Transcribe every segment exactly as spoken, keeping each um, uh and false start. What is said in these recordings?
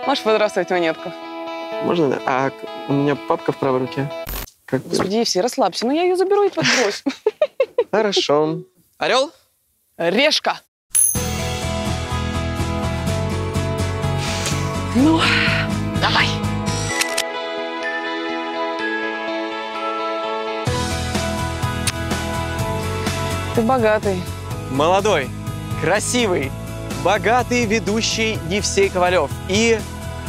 Можешь подбрасывать монетку? Можно, да? А у меня папка в правой руке. Как... Господи, все, расслабься. Ну, я ее заберу и подбрось. Хорошо. Орел? Решка. Ну, давай. Ты богатый. Молодой, красивый, богатый ведущий Евсей Ковалев и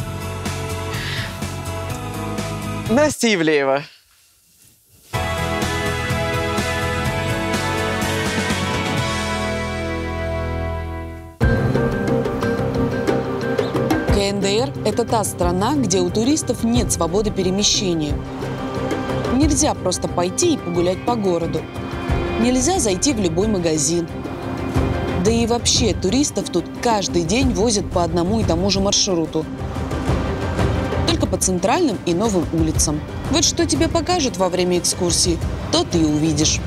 Настя Ивлеева. ка эн дэ эр – это та страна, где у туристов нет свободы перемещения. Нельзя просто пойти и погулять по городу. Нельзя зайти в любой магазин. Да и вообще туристов тут каждый день возят по одному и тому же маршруту. Только по центральным и новым улицам. Вот что тебе покажут во время экскурсии, то ты и увидишь.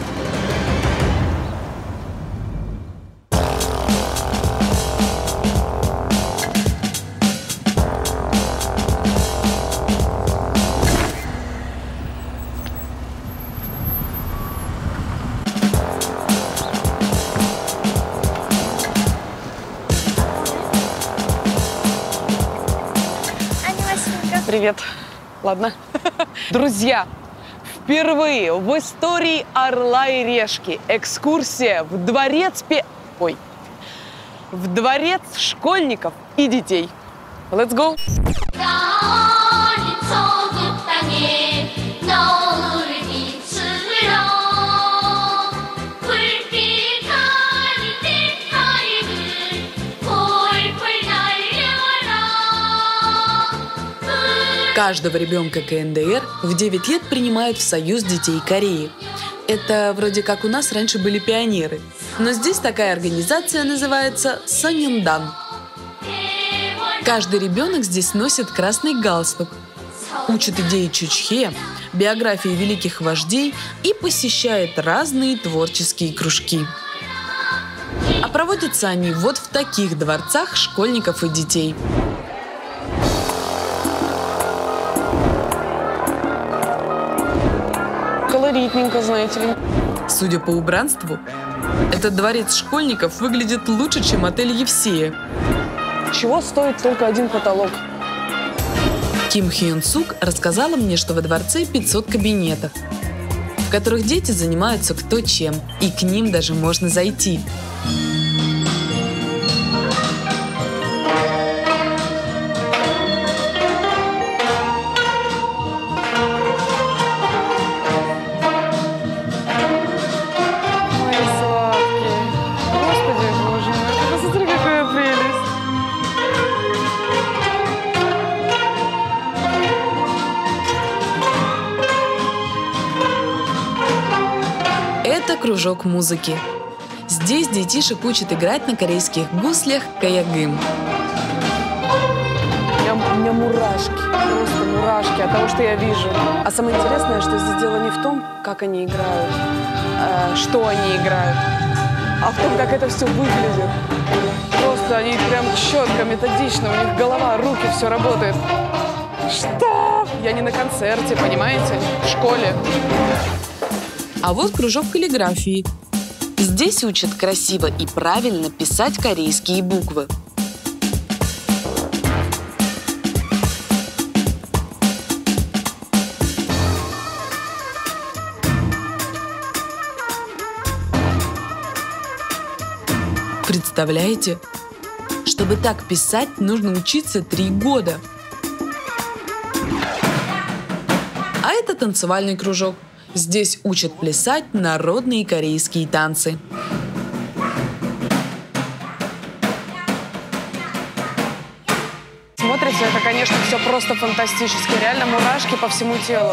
Привет. Ладно. Друзья, впервые в истории «Орла и решки» экскурсия в дворец пе... Ой. В дворец школьников и детей. Let's go! Каждого ребенка ка эн дэ эр в девять лет принимают в Союз детей Кореи. Это вроде как у нас раньше были пионеры. Но здесь такая организация называется Сониндан. Каждый ребенок здесь носит красный галстук, учит идеи Чучхе, биографии великих вождей и посещает разные творческие кружки. А проводятся они вот в таких дворцах школьников и детей. Колоритненько, знаете ли. Судя по убранству, этот дворец школьников выглядит лучше, чем отель Евсея. Чего стоит только один потолок? Ким Хён Сук рассказала мне, что во дворце пятьсот кабинетов, в которых дети занимаются кто чем, и к ним даже можно зайти. Это кружок музыки. Здесь детишек учат играть на корейских гуслях каягым. У меня, у меня мурашки, просто мурашки от того, что я вижу. А самое интересное, что здесь дело не в том, как они играют, э, что они играют, а в том, как это все выглядит. Просто они прям четко, методично, у них голова, руки, все работает. Что? Я не на концерте, понимаете? В школе. А вот кружок каллиграфии. Здесь учат красиво и правильно писать корейские буквы. Представляете? Чтобы так писать, нужно учиться три года. А это танцевальный кружок. Здесь учат плясать народные корейские танцы. Смотрится это, конечно, все просто фантастически. Реально мурашки по всему телу.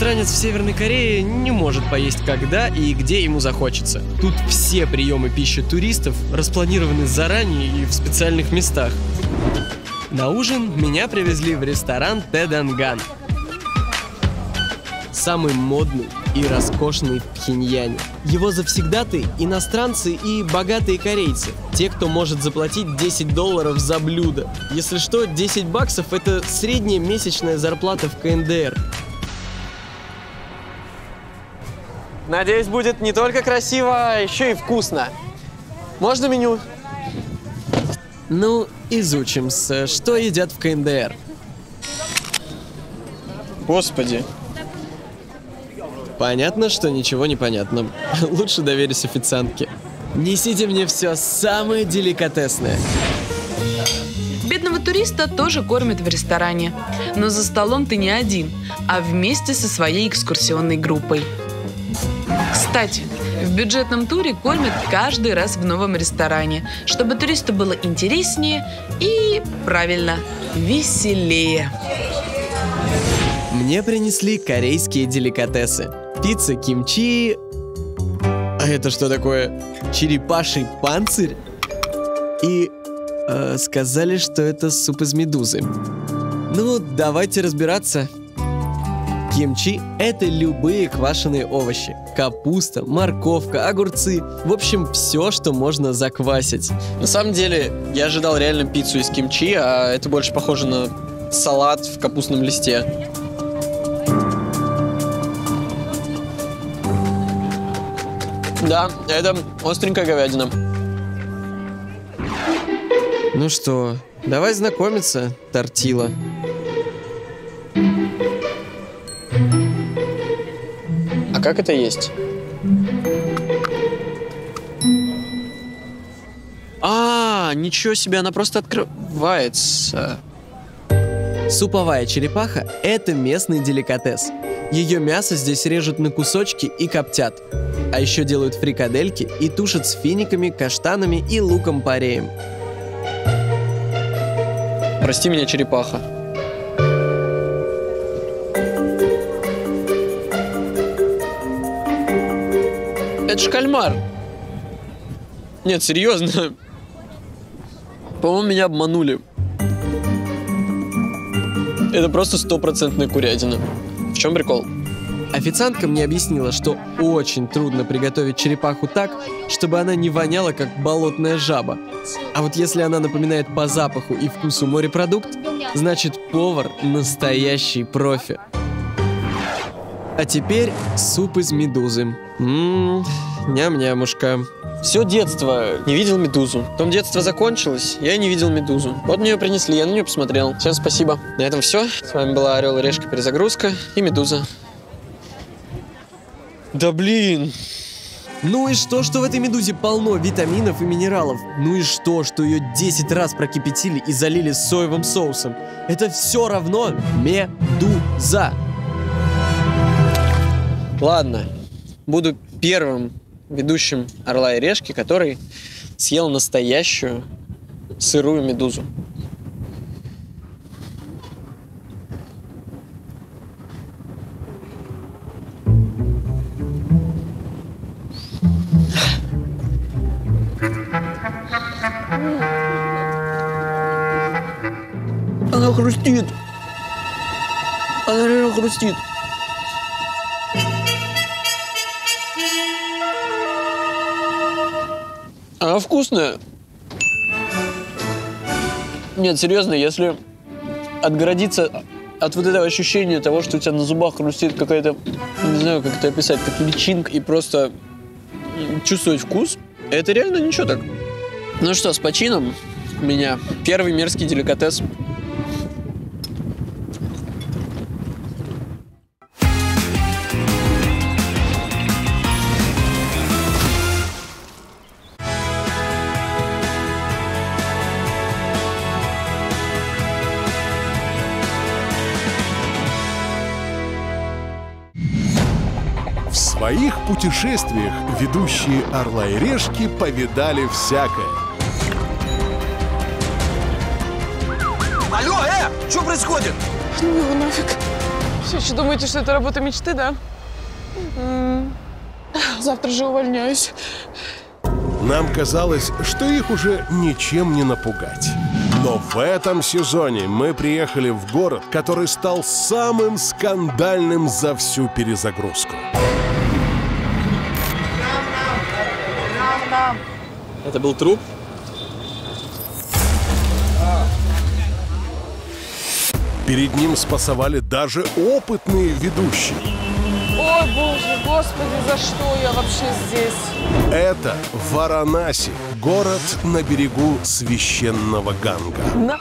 иностранец в Северной Корее не может поесть когда и где ему захочется. Тут все приемы пищи туристов распланированы заранее и в специальных местах. На ужин меня привезли в ресторан Тэданган. Самый модный и роскошный в Пхеньяне. Его завсегдаты – иностранцы и богатые корейцы. Те, кто может заплатить десять долларов за блюдо. Если что, десять баксов – это средняя месячная зарплата в ка эн дэ эр. Надеюсь, будет не только красиво, а еще и вкусно. Можно меню? Ну, изучим, что едят в ка эн дэ эр. Господи. Понятно, что ничего не понятно. Лучше доверюсь официантке. Несите мне все самое деликатесное. Бедного туриста тоже кормят в ресторане. Но за столом ты не один, а вместе со своей экскурсионной группой. Кстати, в бюджетном туре кормят каждый раз в новом ресторане, чтобы туристу было интереснее и, правильно, веселее. Мне принесли корейские деликатесы. Пицца кимчи... А это что такое? Черепаший панцирь? И э, сказали, что это суп из медузы. Ну, давайте разбираться. Кимчи – это любые квашеные овощи. Капуста, морковка, огурцы. В общем, все, что можно заквасить. На самом деле, я ожидал реально пиццу из кимчи, а это больше похоже на салат в капустном листе. Да, это остренькая говядина. Ну что, давай знакомиться, тортила. А как это есть? А, ничего себе, она просто открывается. Суповая черепаха – это местный деликатес. Ее мясо здесь режут на кусочки и коптят. А еще делают фрикадельки и тушат с финиками, каштанами и луком-пореем. Прости меня, черепаха. Это ж кальмар. Нет, серьезно. По-моему, меня обманули. Это просто стопроцентная курятина. В чем прикол? Официантка мне объяснила, что очень трудно приготовить черепаху так, чтобы она не воняла, как болотная жаба. А вот если она напоминает по запаху и вкусу морепродукт, значит повар настоящий профи. А теперь суп из медузы. Ммм, ням-нямушка. Все детство не видел медузу. Потом детство закончилось, я и не видел медузу. Вот мне ее принесли, я на нее посмотрел. Всем спасибо. На этом все. С вами была Орел и Решка, перезагрузка и медуза. Да блин. Ну и что, что в этой медузе полно витаминов и минералов? Ну и что, что ее десять раз прокипятили и залили соевым соусом? Это все равно медуза. Ладно, буду первым ведущим Орла и Решки, который съел настоящую сырую медузу. Она хрустит. Она реально хрустит. Она вкусная. Нет, серьезно, если отгородиться от вот этого ощущения того, что у тебя на зубах хрустит какая-то, не знаю, как это описать, как личинка, и просто чувствовать вкус, это реально ничего так. Ну что, с почином меня. Первый мерзкий деликатес. В своих путешествиях ведущие Орла и Решки повидали всякое. Алло, э! Что происходит? Ну его нафиг. Все еще думаете, что это работа мечты, да? М-м. Завтра же увольняюсь. Нам казалось, что их уже ничем не напугать. Но в этом сезоне мы приехали в город, который стал самым скандальным за всю перезагрузку. Это был труп? Перед ним спасовали даже опытные ведущие. Ой, боже, господи, за что я вообще здесь? Это Варанаси, город на берегу священного Ганга. На...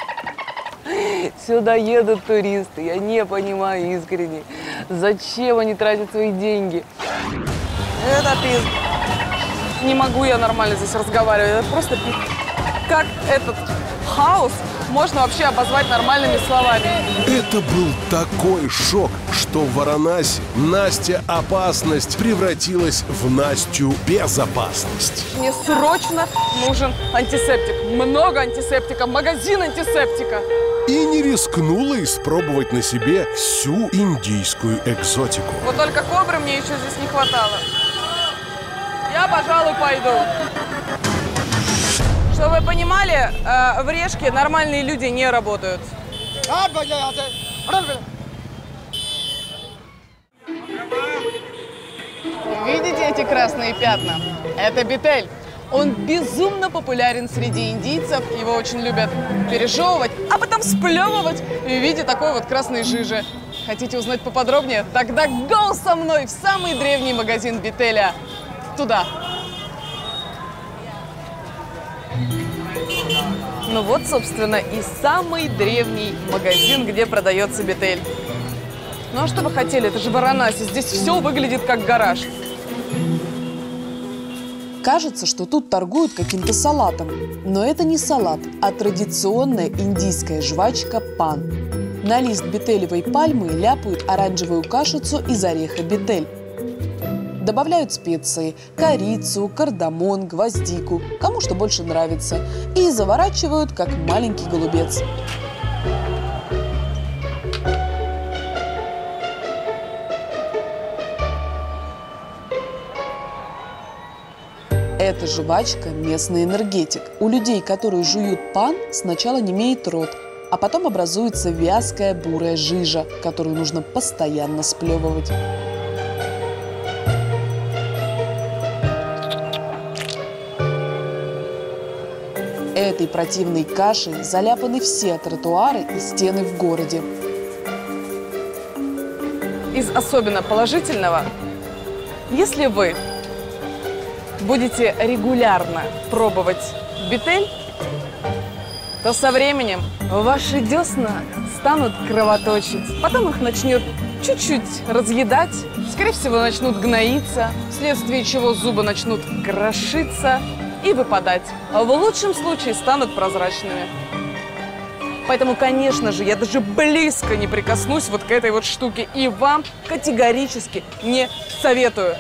Сюда едут туристы, я не понимаю искренне, зачем они тратят свои деньги. Это пиз... Не могу я нормально здесь разговаривать, это просто пиз... Как этот хаос можно вообще обозвать нормальными словами? Это был такой шок, что в Варанаси Настя опасность превратилась в Настю безопасность. Мне срочно нужен антисептик. Много антисептика, магазин антисептика. И не рискнула испробовать на себе всю индийскую экзотику. Вот только кобры мне еще здесь не хватало. Я, пожалуй, пойду. Чтобы вы понимали, э, в Решке нормальные люди не работают. Видите эти красные пятна? Это бетель. Он безумно популярен среди индийцев. Его очень любят пережевывать, а потом сплевывать в виде такой вот красной жижи. Хотите узнать поподробнее? Тогда go со мной в самый древний магазин бетеля. Туда. Ну вот, собственно, и самый древний магазин, где продается бетель. Ну а что вы хотели? Это же Варанаси. Здесь все выглядит как гараж. Кажется, что тут торгуют каким-то салатом. Но это не салат, а традиционная индийская жвачка пан. На лист бетелевой пальмы ляпают оранжевую кашицу из ореха бетель. Добавляют специи – корицу, кардамон, гвоздику, кому что больше нравится, и заворачивают, как маленький голубец. Эта жвачка – местный энергетик. У людей, которые жуют пан, сначала немеет рот, а потом образуется вязкая бурая жижа, которую нужно постоянно сплевывать. Этой противной кашей заляпаны все тротуары и стены в городе. Из особенно положительного, если вы будете регулярно пробовать бетель, то со временем ваши десна станут кровоточить. Потом их начнет чуть-чуть разъедать. Скорее всего, начнут гноиться, вследствие чего зубы начнут крошиться и выпадать. А в лучшем случае станут прозрачными. Поэтому, конечно же, я даже близко не прикоснусь вот к этой вот штуке. И вам категорически не советую.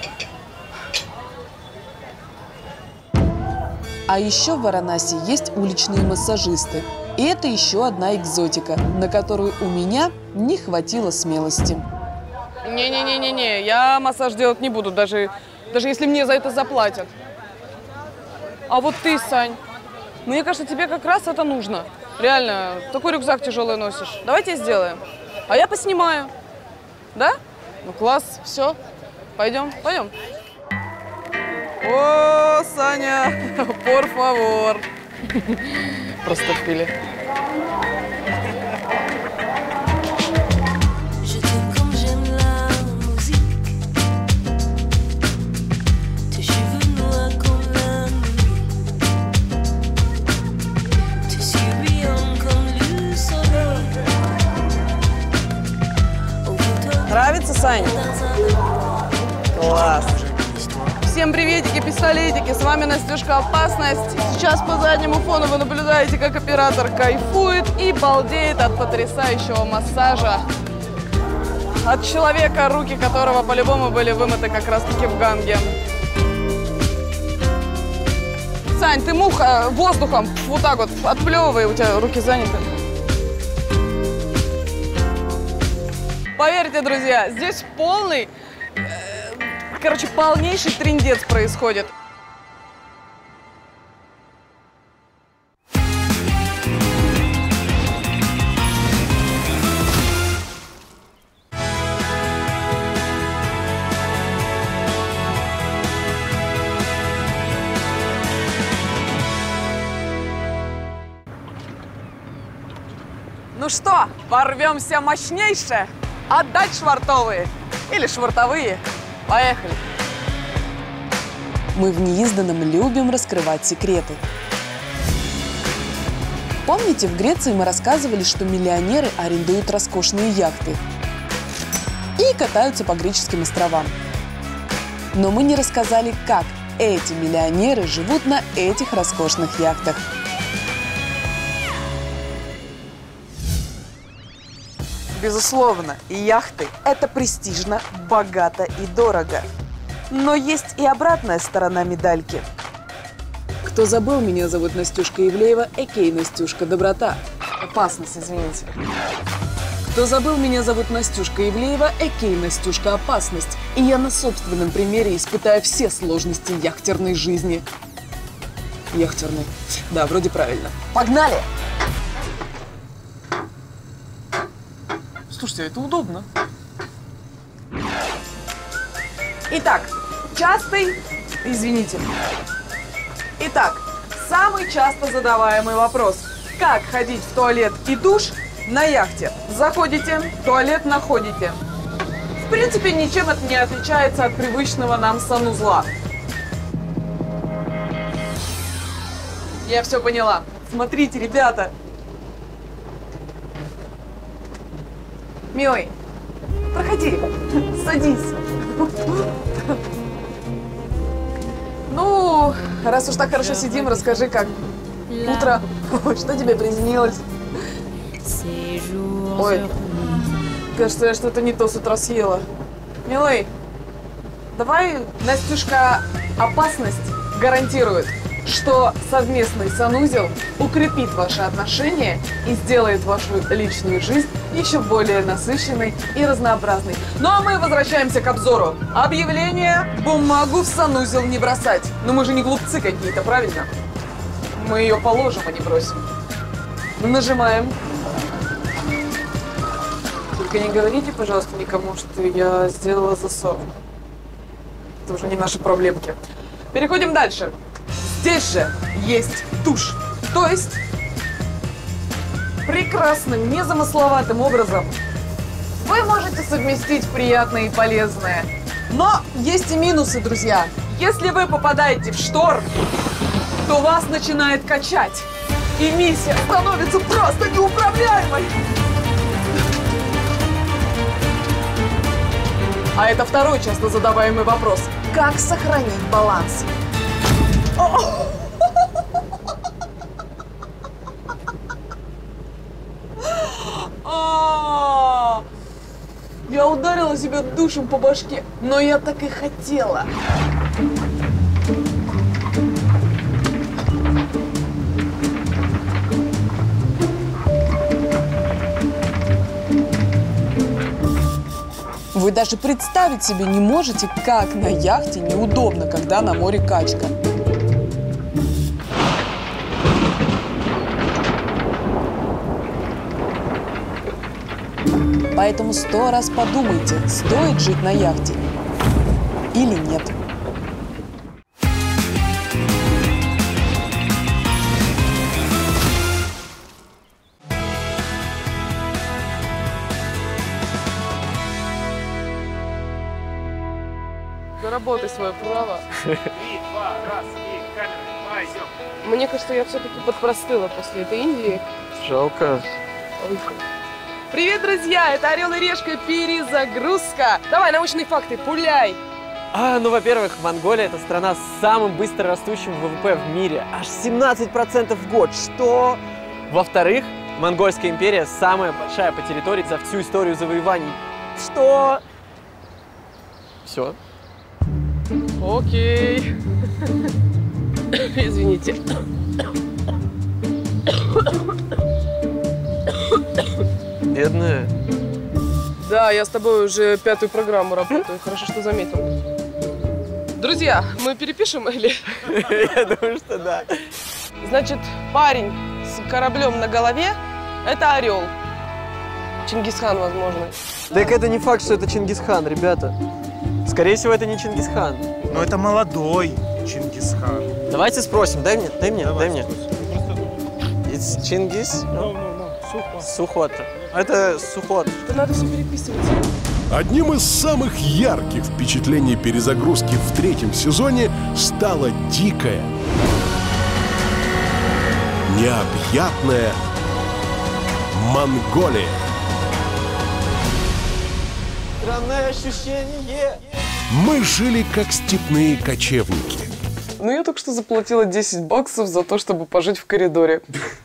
А еще в Варанаси есть уличные массажисты. И это еще одна экзотика, на которую у меня не хватило смелости. Не-не-не-не-не, я массаж делать не буду, даже, даже если мне за это заплатят. А вот ты, Сань, мне кажется, тебе как раз это нужно. Реально, такой рюкзак тяжелый носишь. Давайте сделаем. А я поснимаю. Да? Ну класс, все. Пойдем, пойдем. О, Саня, por favor. Просто пили. Нравится, Сань? Класс. Всем приветики, пистолетики, с вами Настюшка Опасность. Сейчас по заднему фону вы наблюдаете, как оператор кайфует и балдеет от потрясающего массажа. От человека, руки которого по-любому были вымыты как раз-таки в Ганге. Сань, ты мух воздухом вот так вот отплевывай, у тебя руки заняты. Поверьте, друзья, здесь полный, э, короче, полнейший трындец происходит. Ну что, ворвемся мощнейше? Отдать швартовые или швартовые? Поехали! Мы в неизданном любим раскрывать секреты. Помните, в Греции мы рассказывали, что миллионеры арендуют роскошные яхты и катаются по греческим островам. Но мы не рассказали, как эти миллионеры живут на этих роскошных яхтах. Безусловно, яхты – это престижно, богато и дорого. Но есть и обратная сторона медальки. Кто забыл, меня зовут Настюшка Ивлеева, экей Настюшка Доброта. Опасность, извините. Кто забыл, меня зовут Настюшка Ивлеева, экей Настюшка Опасность. И я на собственном примере испытаю все сложности яхтерной жизни. Яхтерной. Да, вроде правильно. Погнали! Слушайте, это удобно. Итак, частый, извините. Итак, самый часто задаваемый вопрос. Как ходить в туалет и душ на яхте? Заходите, туалет находите. В принципе, ничем это не отличается от привычного нам санузла. Я все поняла. Смотрите, ребята. Милый, проходи, садись. Ну, раз уж так хорошо сидим, расскажи, как утро, что тебе приснилось? Ой, кажется, я что-то не то с утра съела. Милый, давай, Настюшка, Опасность гарантирует, что совместный санузел укрепит ваши отношения и сделает вашу личную жизнь еще более насыщенной и разнообразной. Ну а мы возвращаемся к обзору. Объявление: бумагу в санузел не бросать. Но мы же не глупцы какие-то, правильно? Мы ее положим, а не бросим. Нажимаем. Только не говорите, пожалуйста, никому, что я сделала засор. Это уже не наши проблемки. Переходим дальше. Здесь же есть душ. То есть прекрасным, незамысловатым образом вы можете совместить приятное и полезное. Но есть и минусы, друзья. Если вы попадаете в шторм, то вас начинает качать. И миссия становится просто неуправляемой. А это второй часто задаваемый вопрос. Как сохранить баланс? Я ударила себя душем по башке, но я так и хотела. Вы даже представить себе не можете, как на яхте неудобно, когда на море качка. Поэтому сто раз подумайте, стоит жить на яхте или нет. Заработай свое право. Три, два, раз, и камера, пойдем. Мне кажется, я все-таки подпростыла после этой Индии. Жалко. Привет, друзья! Это «Орел и Решка. Перезагрузка». Давай, научные факты, пуляй! А, ну, во-первых, Монголия – это страна с самым быстро растущим ВВП в мире. Аж семнадцать процентов в год. Что? Во-вторых, Монгольская империя самая большая по территории за всю историю завоеваний. Что? Все. Окей. Извините. Бедная. Да, я с тобой уже пятую программу работаю. Хорошо, что заметил. Друзья, мы перепишем или... Я думаю, что да. Значит, парень с кораблем на голове – это орел. Чингисхан, возможно. Так это не факт, что это Чингисхан, ребята. Скорее всего, это не Чингисхан. Но это молодой Чингисхан. Давайте спросим. Дай мне, дай мне, Давай, дай мне. It's Чингис? No, no, no. Сухо. Сухот. Это Сухот. Это надо все переписывать. Одним из самых ярких впечатлений перезагрузки в третьем сезоне стала дикая, необъятная Монголия. Странное ощущение. Мы жили как степные кочевники. Ну, я только что заплатила десять баксов за то, чтобы пожить в коридоре.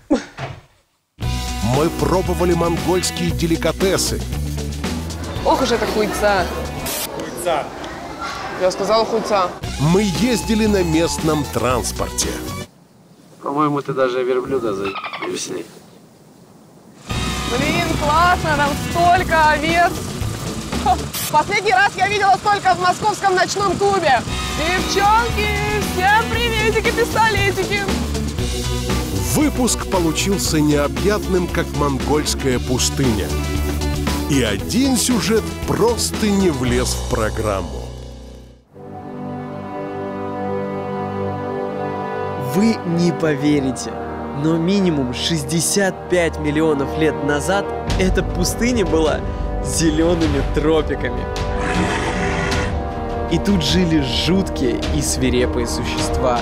Мы пробовали монгольские деликатесы. Ох уж это хуйца. Хуйца. Я сказала хуйца. Мы ездили на местном транспорте. По-моему, ты даже верблюда заебал с ней. Блин, классно, там столько овец. Последний раз я видела столько в московском ночном клубе. Девчонки, всем приветики, пистолетики. Выпуск получился необъятным, как монгольская пустыня. И один сюжет просто не влез в программу. Вы не поверите, но минимум шестьдесят пять миллионов лет назад эта пустыня была зелеными тропиками. И тут жили жуткие и свирепые существа.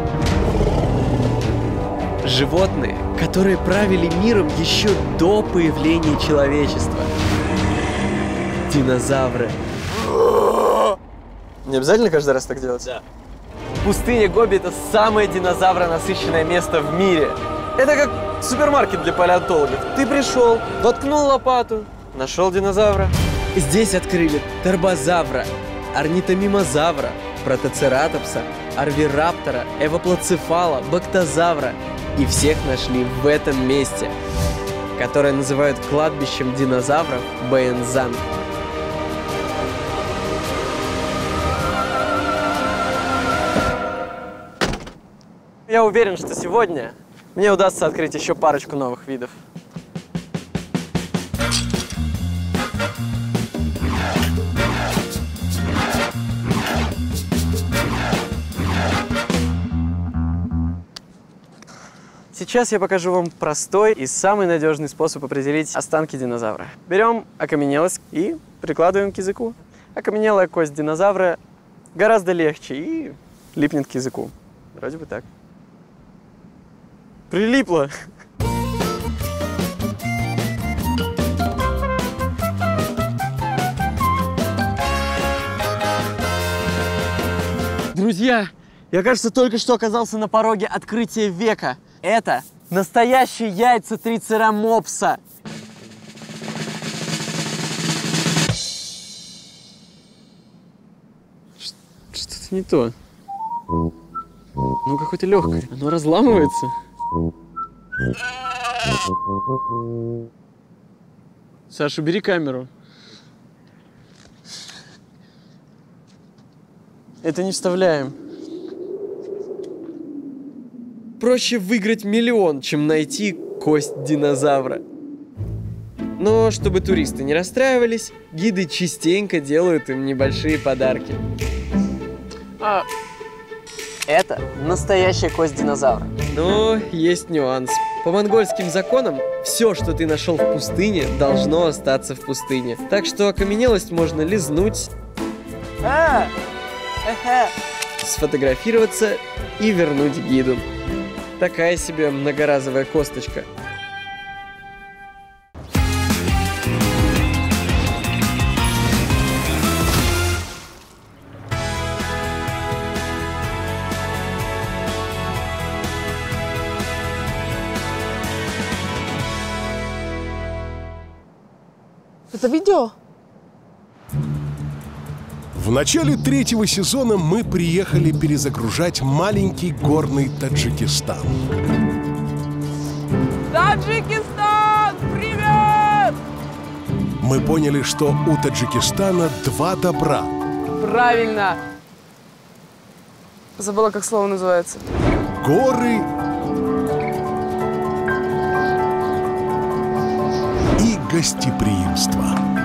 Животные, которые правили миром еще до появления человечества. Динозавры. Не обязательно каждый раз так делать? Да. Пустыня Гоби – это самое динозавронасыщенное место в мире. Это как супермаркет для палеонтологов. Ты пришел, воткнул лопату, нашел динозавра. Здесь открыли торбозавра, орнитомимозавра, протоцератопса, арвираптора, эвоплацефала, бактозавра. И всех нашли в этом месте, которое называют кладбищем динозавров Баэнзан. Я уверен, что сегодня мне удастся открыть еще парочку новых видов. Сейчас я покажу вам простой и самый надежный способ определить останки динозавра. Берем окаменелость и прикладываем к языку. Окаменелая кость динозавра гораздо легче и липнет к языку. Вроде бы так. Прилипло! Друзья, я, кажется, только что оказался на пороге открытия века. Это настоящие яйца трицерамопса. Что-то не то. Ну, какое-то легкое. Оно разламывается. Саша, убери камеру. Это не вставляем. Проще выиграть миллион, чем найти кость динозавра. Но чтобы туристы не расстраивались, гиды частенько делают им небольшие подарки. А, это настоящая кость динозавра. Но есть нюанс. По монгольским законам, все, что ты нашел в пустыне, должно остаться в пустыне. Так что окаменелость можно лизнуть, А, эхе. сфотографироваться и вернуть гиду. Такая себе многоразовая косточка. Это видео? В начале третьего сезона мы приехали перезагружать маленький горный Таджикистан. Таджикистан, привет! мы поняли, что у Таджикистана два добра. Правильно. Забыла, как слово называется. Горы и гостеприимство.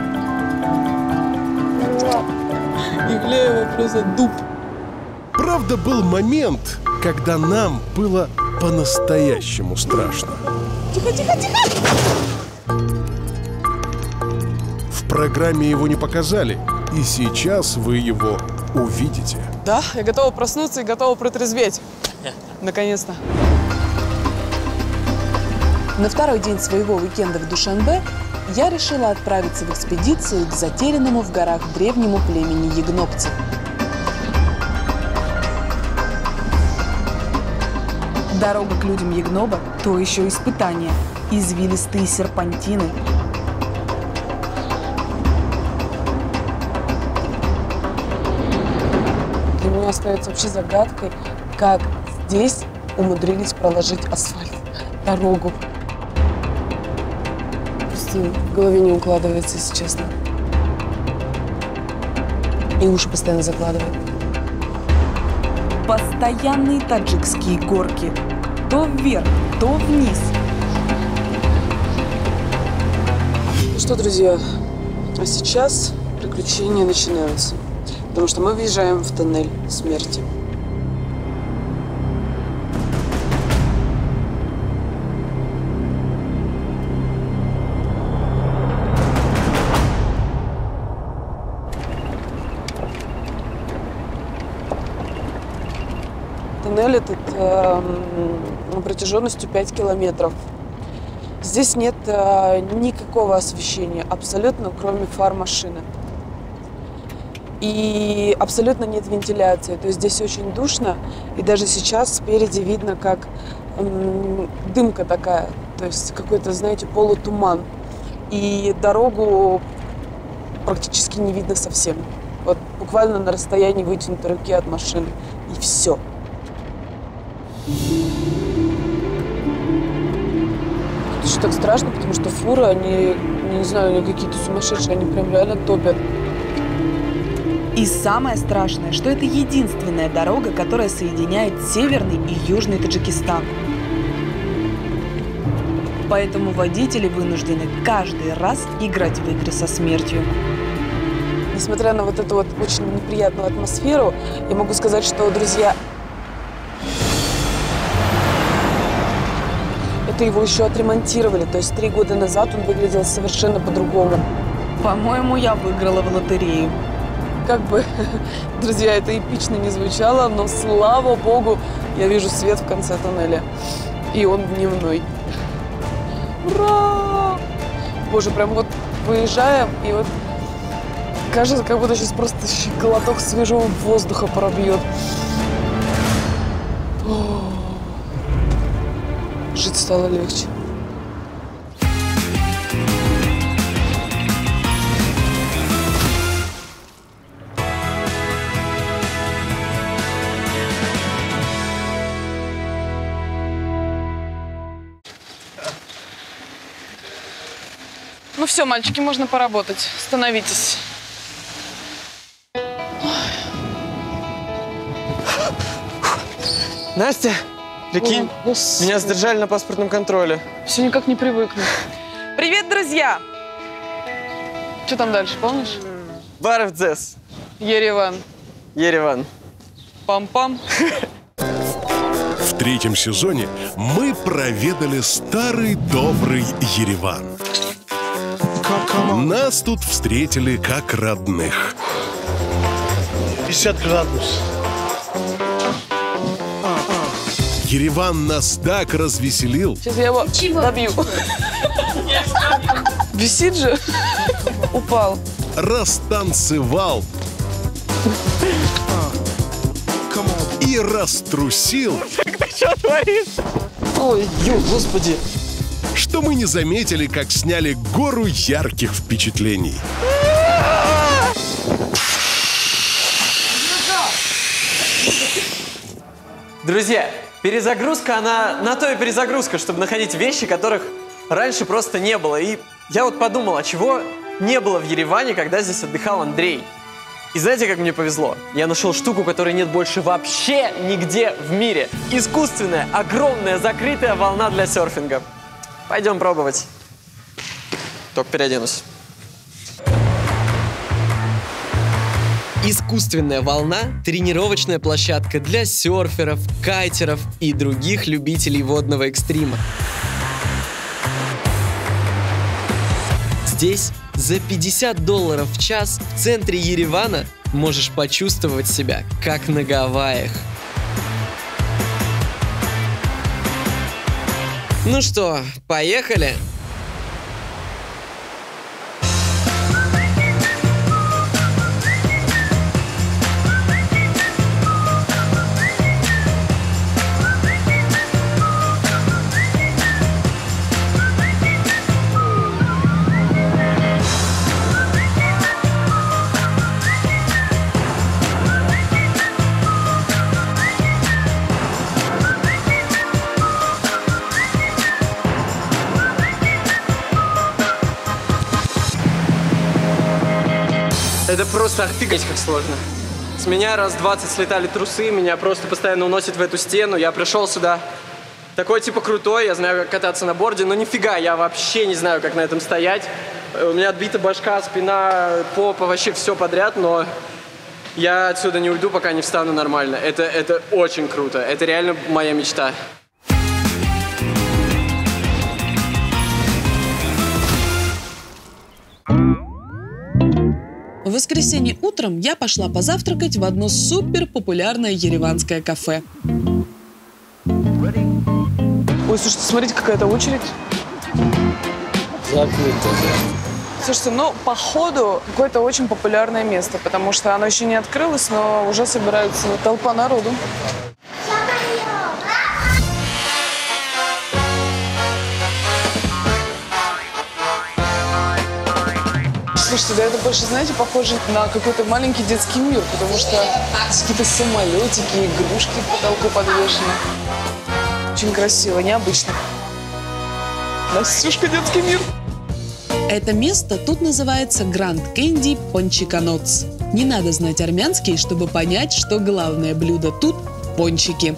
Ивлеева просто дуб. Правда, был момент, когда нам было по-настоящему страшно. Тихо, тихо, тихо! В программе его не показали, и сейчас вы его увидите. Да, я готова проснуться и готова протрезветь. Наконец-то. На второй день своего уикенда в Душанбе я решила отправиться в экспедицию к затерянному в горах древнему племени ягнобцев. Дорога к людям Ягноба – то еще испытание. Извилистые серпантины. Для меня остается вообще загадкой, как здесь умудрились проложить асфальт, дорогу. Просто в голове не укладывается, если честно. И уши постоянно закладывает. Постоянные таджикские горки. То вверх, то вниз. Ну что, друзья, а сейчас приключения начинаются. Потому что мы въезжаем в тоннель смерти. Тоннель этот э, протяженностью пять километров. Здесь нет э, никакого освещения, абсолютно, кроме фар машины. И абсолютно нет вентиляции, то есть здесь очень душно. И даже сейчас спереди видно, как э, дымка такая, то есть какой-то, знаете, полутуман. И дорогу практически не видно совсем. Вот буквально на расстоянии вытянутой руки от машины. И все. Это еще так страшно, потому что фуры, они, не знаю, они какие-то сумасшедшие, они прям реально топят. И самое страшное, что это единственная дорога, которая соединяет северный и южный Таджикистан. Поэтому водители вынуждены каждый раз играть в игры со смертью. Несмотря на вот эту вот очень неприятную атмосферу, я могу сказать, что, друзья, это его еще отремонтировали. То есть три года назад он выглядел совершенно по-другому. По-моему, я выиграла в лотерею. Как бы, друзья, это эпично не звучало, но, слава богу, я вижу свет в конце тоннеля. И он дневной. Ура! Боже, прям вот выезжаем, и вот кажется, как будто сейчас просто глоток свежего воздуха пробьет. О, жить стало легче. Ну все, мальчики, можно поработать. Становитесь. Настя, прикинь, О, Господи. меня задержали на паспортном контроле. Все никак не привыкну. Привет, друзья! Что там дальше, помнишь? Баров Дзес, Ереван. Ереван. Пам-пам. В третьем сезоне мы проведали старый добрый Ереван. Нас тут встретили как родных. пятьдесят градусов. Ереван нас так развеселил, Сейчас я его добью. Висит же. Упал. растанцевал и раструсил, Ты что творишь? Ой, ё, господи. что мы не заметили, как сняли гору ярких впечатлений. Друзья, перезагрузка, она на то и перезагрузка, чтобы находить вещи, которых раньше просто не было. И я вот подумал, а чего не было в Ереване, когда здесь отдыхал Андрей. И знаете, как мне повезло? Я нашел штуку, которой нет больше вообще нигде в мире. Искусственная, огромная, закрытая волна для серфинга. Пойдем пробовать. Только переоденусь. Искусственная волна – тренировочная площадка для серферов, кайтеров и других любителей водного экстрима. Здесь за пятьдесят долларов в час в центре Еревана можешь почувствовать себя как на Гавайях. Ну что, поехали? Это просто офигеть как сложно. С меня раз двадцать слетали трусы, меня просто постоянно уносит в эту стену. Я пришел сюда такой типа крутой, я знаю, как кататься на борде, но нифига, я вообще не знаю, как на этом стоять. У меня отбита башка, спина, попа, вообще все подряд, но я отсюда не уйду, пока не встану нормально. Это, это очень круто, это реально моя мечта. В воскресенье утром я пошла позавтракать в одно супер популярное ереванское кафе. Ой, слушайте, смотрите, какая-то очередь. Закрыто. Слушайте, ну, походу, какое-то очень популярное место, потому что оно еще не открылось, но уже собирается толпа народу. Слушайте, да это больше, знаете, похоже на какой-то маленький детский мир, потому что какие-то самолетики, игрушки к потолку подвешены. Очень красиво, необычно. Настюшка, детский мир. Это место тут называется Гранд Кэнди Пончиканоц. Не надо знать армянский, чтобы понять, что главное блюдо тут – пончики.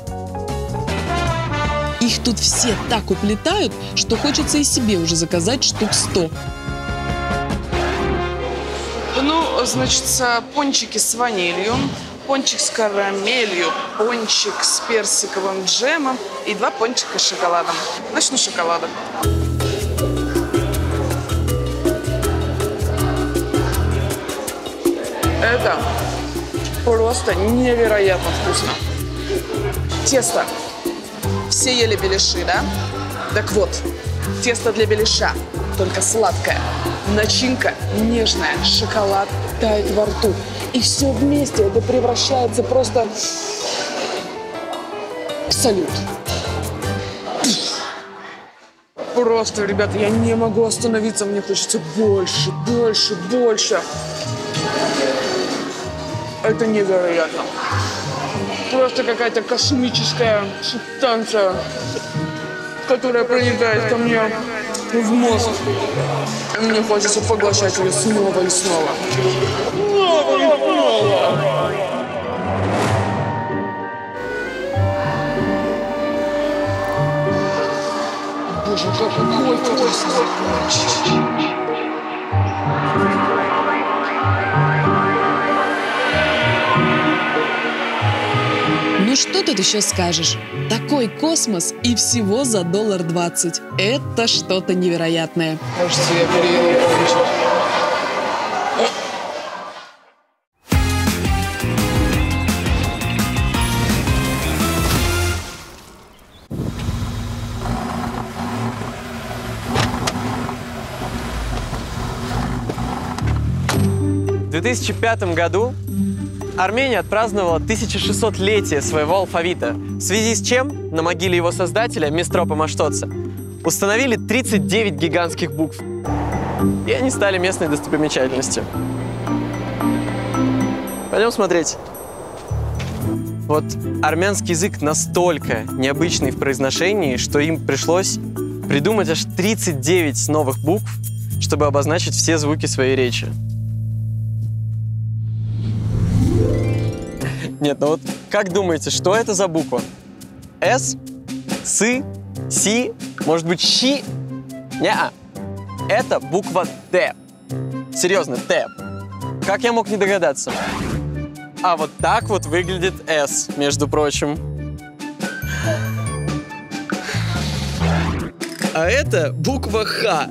Их тут все так уплетают, что хочется и себе уже заказать штук сто. Ну, значит, пончики с ванилью, пончик с карамелью, пончик с персиковым джемом и два пончика с шоколадом. Начну с шоколада. Это просто невероятно вкусно. Тесто. Все ели беляши, да? Так вот, тесто для беляша, только сладкое. Начинка нежная, шоколад тает во рту. И все вместе это превращается просто в салют. Просто, ребята, я не могу остановиться. Мне хочется больше, больше, больше. Это невероятно. Просто какая-то космическая субстанция, которая проникает ко мне в мозг. И мне хочется поглощать ее снова и снова. Снова и снова. Боже, какой вкусный. Ну что тут еще скажешь? Такой космос и всего за доллар двадцать. Это что-то невероятное. Кажется, я переела пончик. В две тысячи пятом году Армения отпраздновала тысяча шестисотлетие своего алфавита, в связи с чем на могиле его создателя, Мистропа Маштоца, установили тридцать девять гигантских букв. И они стали местной достопримечательностью. Пойдем смотреть. Вот армянский язык настолько необычный в произношении, что им пришлось придумать аж тридцать девять новых букв, чтобы обозначить все звуки своей речи. Нет, ну вот как думаете, что это за буква? С? Сы? Си? Может быть, щи? Неа. Это буква Т. Серьезно, Т. Как я мог не догадаться? А вот так вот выглядит С, между прочим. А это буква Х.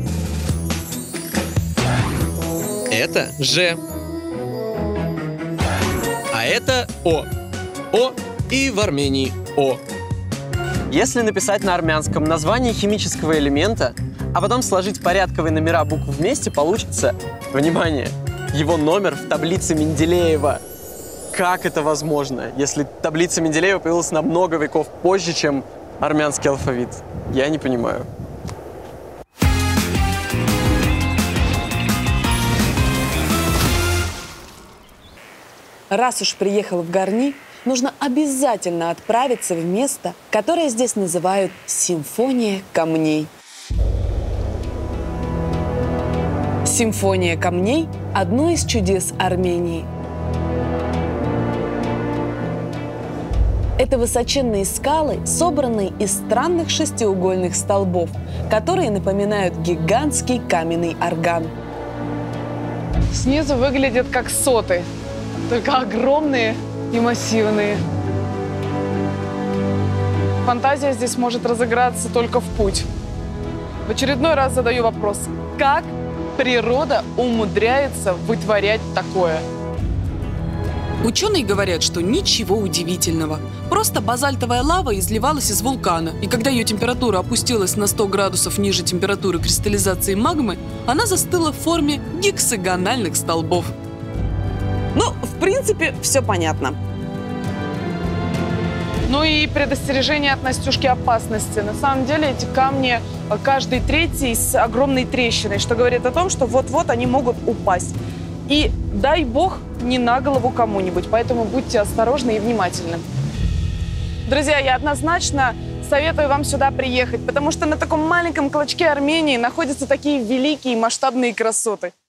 Это Ж. А это О. О и в Армении О. Если написать на армянском название химического элемента, а потом сложить порядковые номера букв вместе, получится, внимание, его номер в таблице Менделеева. Как это возможно, если таблица Менделеева появилась намного веков позже, чем армянский алфавит? Я не понимаю. Раз уж приехал в Гарни, нужно обязательно отправиться в место, которое здесь называют «Симфония камней». Симфония камней – одно из чудес Армении. Это высоченные скалы, собранные из странных шестиугольных столбов, которые напоминают гигантский каменный орган. Снизу выглядят как соты, только огромные и массивные. Фантазия здесь может разыграться только в путь. В очередной раз задаю вопрос: как природа умудряется вытворять такое? Ученые говорят, что ничего удивительного. Просто базальтовая лава изливалась из вулкана, и когда ее температура опустилась на сто градусов ниже температуры кристаллизации магмы, она застыла в форме гексагональных столбов. Ну, в принципе, все понятно. Ну и предостережение от Настюшки опасности. На самом деле эти камни, каждый третий с огромной трещиной, что говорит о том, что вот-вот они могут упасть. И дай бог не на голову кому-нибудь, поэтому будьте осторожны и внимательны. Друзья, я однозначно советую вам сюда приехать, потому что на таком маленьком клочке Армении находятся такие великие масштабные красоты.